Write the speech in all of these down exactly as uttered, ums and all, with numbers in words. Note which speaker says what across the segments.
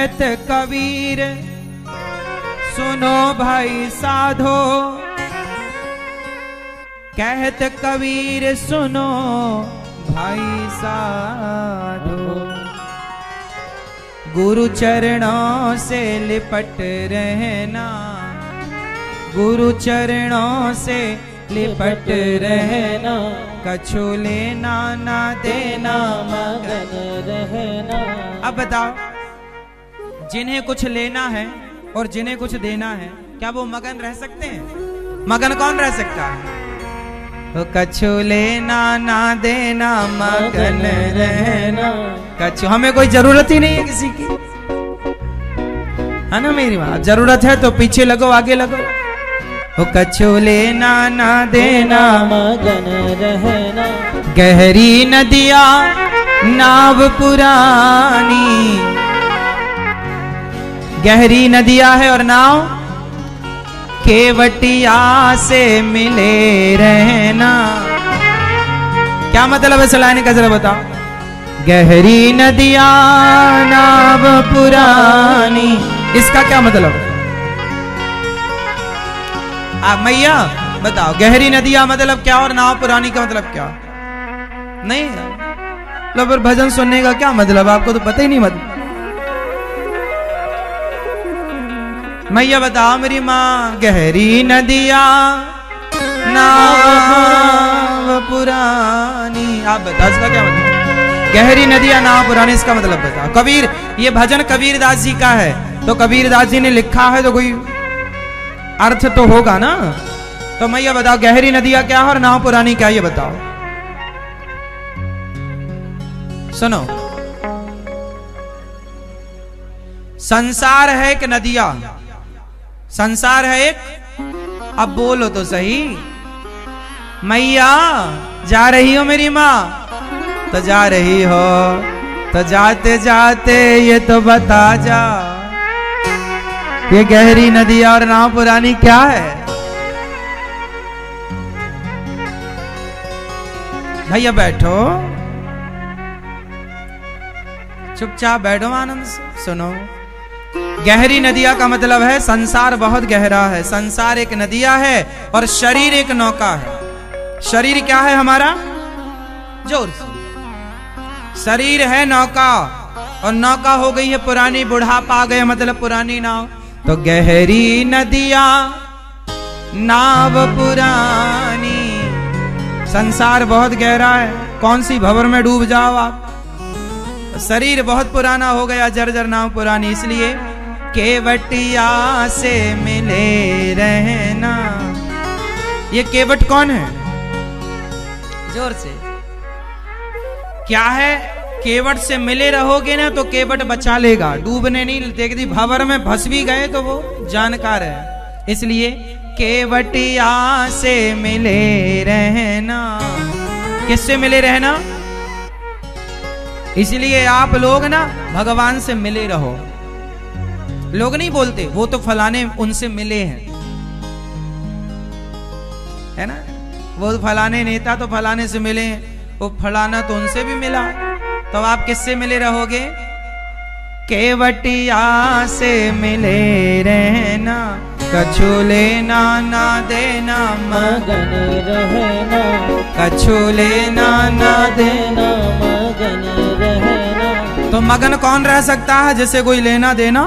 Speaker 1: कहत कबीर सुनो भाई साधो, कहत कबीर सुनो भाई साधो, गुरु चरणों से लिपट रहना, गुरु चरणों से लिपट रहना, कछु लेना ना देना मगन रहना। अब बताओ, जिन्हें कुछ लेना है और जिन्हें कुछ देना है, क्या वो मगन रह सकते हैं? मगन कौन रह सकता है? तो कछु लेना ना देना मगन रहना, कछु, हमें कोई जरूरत ही नहीं है किसी की, है ना मेरी माँ? जरूरत है तो पीछे लगो, आगे लगो। तो कछु लेना ना देना मगन रहना, गहरी नदिया नाव पुरानी, गहरी नदिया है और नाव केवटिया से मिले रहना। क्या मतलब है इस लाइन का, जरा बताओ। गहरी नदिया नाव पुरानी, इसका क्या मतलब? आप मैया बताओ, गहरी नदिया मतलब क्या और नाव पुरानी का मतलब क्या? नहीं लो, फिर भजन सुनने का क्या मतलब? आपको तो पता ही नहीं मतलब। मैया बताओ मेरी माँ, गहरी नदिया नाव पुरानी, आप बताओ इसका क्या मतलब? गहरी नदिया नाव पुरानी, इसका मतलब बताओ। कबीर, ये भजन कबीर दास जी का है, तो कबीर दास जी ने लिखा है तो कोई अर्थ तो होगा ना। तो मैया बताओ, गहरी नदिया क्या है और नाव पुरानी क्या, ये बताओ। सुनो, संसार है एक नदिया, संसार है एक, अब बोलो तो सही। मैया जा रही हो मेरी माँ? तो जा रही हो, तो जाते जाते ये तो बता जा, ये गहरी नदिया और नाव पुरानी क्या है? भैया बैठो, चुपचाप बैठो, आनंद से सुनो। गहरी नदिया का मतलब है संसार बहुत गहरा है, संसार एक नदिया है और शरीर एक नौका है। शरीर क्या है हमारा? जोर से, शरीर है नौका, और नौका हो गई है पुरानी, बुढ़ापा आ गया मतलब पुरानी नाव। तो गहरी नदिया नाव पुरानी, संसार बहुत गहरा है, कौन सी भंवर में डूब जाओ आप। शरीर बहुत पुराना हो गया, जर्जर नाव पुरानी, इसलिए केवटिया से मिले रहना। ये केवट कौन है? जोर से, क्या है? केवट से मिले रहोगे ना तो केवट बचा लेगा, डूबने नहीं देगी। भंवर में फंस भी गए तो वो जानकार है, इसलिए केवटिया से मिले रहना। किससे मिले रहना? इसलिए आप लोग ना भगवान से मिले रहो। लोग नहीं बोलते वो तो फलाने उनसे मिले हैं, है ना, वो फलाने नेता तो फलाने से मिले हैं, वो फलाना तो उनसे भी मिला। तो आप किससे मिले रहोगे? केवटिया से मिले रहना, कछु लेना ना देना मगन रहना, कछु लेना ना देना मगन रहना। तो मगन कौन रह सकता है? जैसे कोई लेना देना,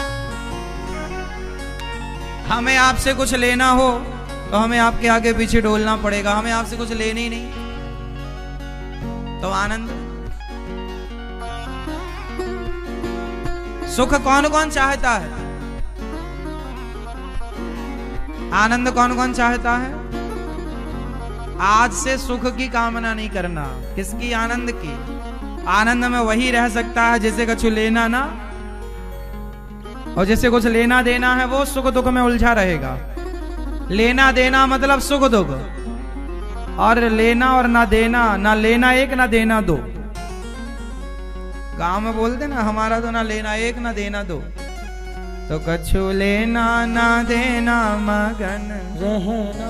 Speaker 1: हमें आपसे कुछ लेना हो तो हमें आपके आगे पीछे डोलना पड़ेगा, हमें आपसे कुछ लेना ही नहीं तो आनंद। सुख कौन कौन चाहता है? आनंद कौन कौन चाहता है? आज से सुख की कामना नहीं करना। किसकी? आनंद की। आनंद में वही रह सकता है जैसे कुछ लेना ना, और जैसे कुछ लेना देना है वो सुख दुख में उलझा रहेगा। लेना देना मतलब सुख दुख, और लेना और ना देना, ना लेना एक ना देना दो। गांव में बोलते ना, हमारा तो ना लेना एक ना देना दो। तो कछु लेना ना देना मगन रहना।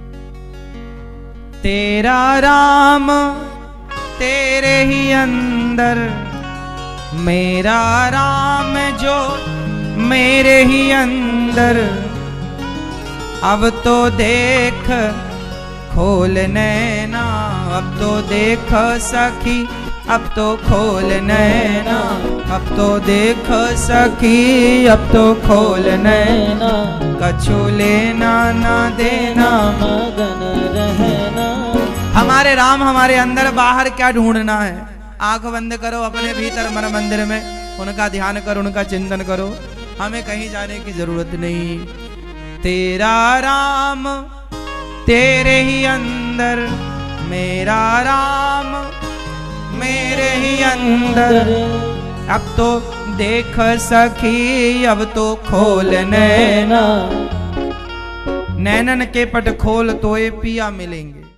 Speaker 1: तेरा राम तेरे ही अंदर अंदर, मेरा राम जो मेरे ही अंदर। अब तो देख खोल नैना, अब तो देख सखी, अब तो खोल नैना, अब तो देख सखी, अब तो खोल नैना। कछु लेना ना देना, मगन रहना। हमारे राम हमारे अंदर, बाहर क्या ढूंढना है। आंख बंद करो, अपने भीतर मन मंदिर में उनका ध्यान करो, उनका चिंतन करो। हमें कहीं जाने की जरूरत नहीं। तेरा राम तेरे ही अंदर, मेरा राम मेरे ही अंदर। अब तो देख सखी, अब तो खोल नैना। नैनन के पट खोल तो ये पिया मिलेंगे।